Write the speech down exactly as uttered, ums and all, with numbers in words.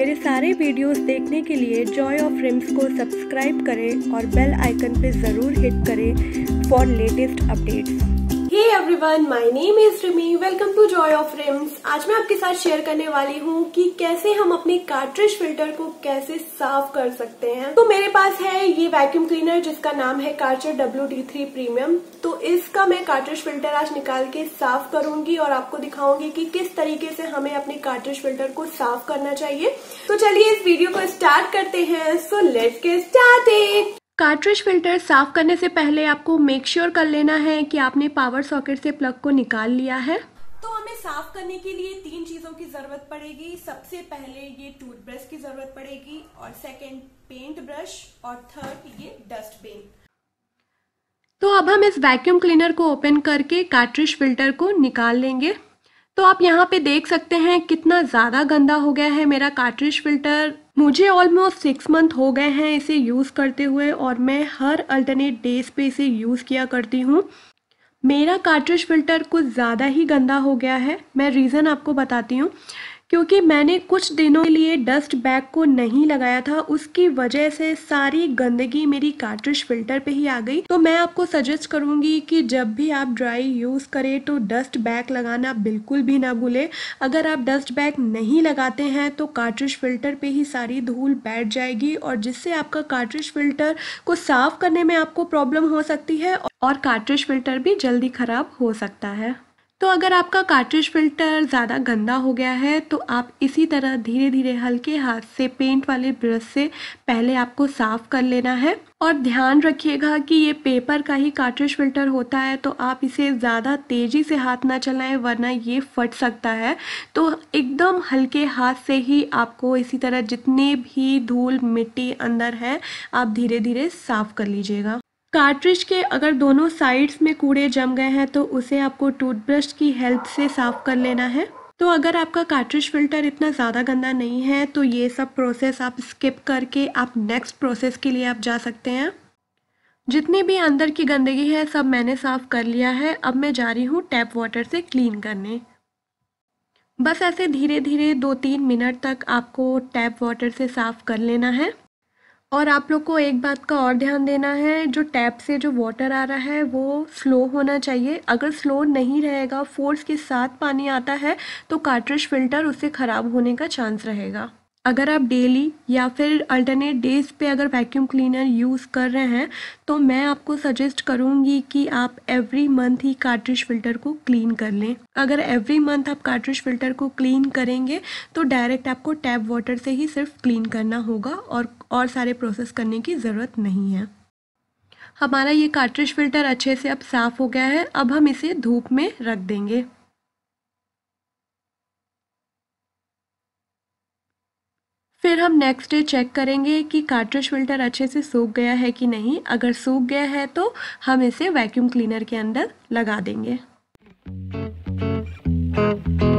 मेरे सारे वीडियोस देखने के लिए जॉय ऑफ रिम्स को सब्सक्राइब करें और बेल आइकन पे ज़रूर हिट करें for latest updates. Hey everyone, my name is Rimi, welcome to joy of rims. आज मैं आपके साथ शेयर करने वाली हूँ कि कैसे हम अपने कार्ट्रिज फिल्टर को कैसे साफ कर सकते हैं। तो मेरे पास है ये वैक्यूम क्लीनर जिसका नाम है Karcher W D three premium. तो इसका मैं कार्ट्रिज फिल्टर आज निकाल के साफ करूंगी और आपको दिखाऊंगी कि किस तरीके से हमें अपने कार्ट्रिज फिल्टर को साफ करना चाहिए। तो चलिए इस वीडियो को स्टार्ट करते हैं। So let's get started. Cartridge filter साफ करने से पहले आपको मेक श्योर कर लेना है कि आपने पावर सॉकेट से प्लग को निकाल लिया है। तो हमें साफ करने के लिए तीन चीजों की जरूरत पड़ेगी। सबसे पहले ये टूथब्रश की जरूरत पड़ेगी, और सेकंड पेंट ब्रश, और थर्ड ये डस्टबिन। तो अब हम इस वैक्यूम क्लीनर को ओपन करके कार्ट्रिज फिल्टर को निकाल लेंगे। तो आप यहाँ पे देख सकते हैं कितना ज़्यादा गंदा हो गया है मेरा कार्ट्रिज फिल्टर। मुझे ऑलमोस्ट सिक्स मंथ हो गए हैं इसे यूज़ करते हुए, और मैं हर अल्टरनेट डेज पे इसे यूज़ किया करती हूँ। मेरा कार्ट्रिज फिल्टर कुछ ज़्यादा ही गंदा हो गया है। मैं रीज़न आपको बताती हूँ। क्योंकि मैंने कुछ दिनों के लिए डस्ट बैग को नहीं लगाया था, उसकी वजह से सारी गंदगी मेरी कार्ट्रिज फिल्टर पे ही आ गई। तो मैं आपको सजेस्ट करूंगी कि जब भी आप ड्राई यूज़ करें तो डस्ट बैग लगाना बिल्कुल भी ना भूलें। अगर आप डस्ट बैग नहीं लगाते हैं तो कार्ट्रिज फिल्टर पे ही सारी धूल बैठ जाएगी, और जिससे आपका कार्ट्रिज फिल्टर को साफ करने में आपको प्रॉब्लम हो सकती है, और कार्ट्रिज फिल्टर भी जल्दी ख़राब हो सकता है। तो अगर आपका कार्ट्रिज फिल्टर ज़्यादा गंदा हो गया है तो आप इसी तरह धीरे धीरे हल्के हाथ से पेंट वाले ब्रश से पहले आपको साफ़ कर लेना है। और ध्यान रखिएगा कि ये पेपर का ही कार्ट्रिज फिल्टर होता है, तो आप इसे ज़्यादा तेज़ी से हाथ ना चलाएं वरना ये फट सकता है। तो एकदम हल्के हाथ से ही आपको इसी तरह जितने भी धूल मिट्टी अंदर है आप धीरे धीरे साफ़ कर लीजिएगा। कार्ट्रिज के अगर दोनों साइड्स में कूड़े जम गए हैं तो उसे आपको टूथब्रश की हेल्प से साफ कर लेना है। तो अगर आपका कार्ट्रिज फिल्टर इतना ज़्यादा गंदा नहीं है तो ये सब प्रोसेस आप स्किप करके आप नेक्स्ट प्रोसेस के लिए आप जा सकते हैं। जितनी भी अंदर की गंदगी है सब मैंने साफ़ कर लिया है। अब मैं जा रही हूँ टैप वाटर से क्लीन करने। बस ऐसे धीरे धीरे दो तीन मिनट तक आपको टैप वाटर से साफ़ कर लेना है। और आप लोग को एक बात का और ध्यान देना है, जो टैप से जो वाटर आ रहा है वो स्लो होना चाहिए। अगर स्लो नहीं रहेगा, फोर्स के साथ पानी आता है तो कार्ट्रिज फिल्टर उससे ख़राब होने का चांस रहेगा। अगर आप डेली या फिर अल्टरनेट डेज पे अगर वैक्यूम क्लीनर यूज़ कर रहे हैं तो मैं आपको सजेस्ट करूँगी कि आप एवरी मंथ ही कार्ट्रिज फिल्टर को क्लीन कर लें। अगर एवरी मंथ आप कार्ट्रिज फिल्टर को क्लीन करेंगे तो डायरेक्ट आपको टैप वाटर से ही सिर्फ क्लीन करना होगा, और और सारे प्रोसेस करने की ज़रूरत नहीं है। हमारा ये कार्ट्रिज फिल्टर अच्छे से अब साफ़ हो गया है। अब हम इसे धूप में रख देंगे। फिर हम नेक्स्ट डे चेक करेंगे कि कार्ट्रिज फिल्टर अच्छे से सूख गया है कि नहीं। अगर सूख गया है तो हम इसे वैक्यूम क्लीनर के अंदर लगा देंगे।